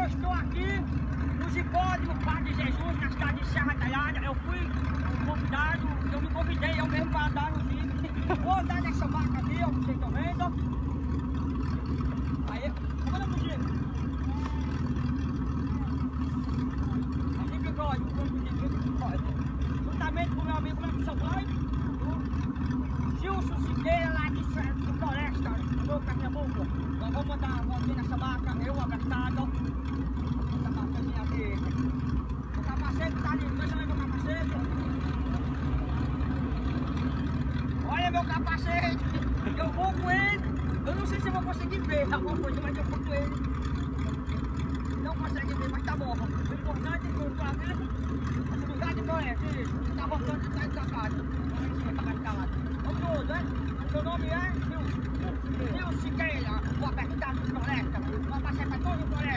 eu estou aqui no Hipódromo Padre Jesus, na cidade de Serra Talhada. Eu fui convidado, eu me convidei eu mesmo para andar no Jeep. Vou andar nessa marca aqui, ó, vocês estão vendo? Aí, vamos no Jeep. Aí, bigode, vamos no Jeep, juntamente com o meu amigo lá do São Paulo, Gilson Siqueira, lá de Floresta, do Pernambuco. Nós vamos dar uma voltinha nessa marca, eu abraçado. Essa marcazinha aqui. O capacete tá ali, deixa eu ver meu capacete. Olha meu capacete, eu vou com ele. Eu não sei se eu vou conseguir ver alguma coisa, mas eu vou com ele. Não consegue ver, mas tá bom. O importante é que eu tô aqui, esse lugar de floresta, isso. Tá voltando de trás da casa. Vamos todos, né? Seu nome é Gilson Siqueira, o apertado de floresta. Vou passar pra todo o floresta.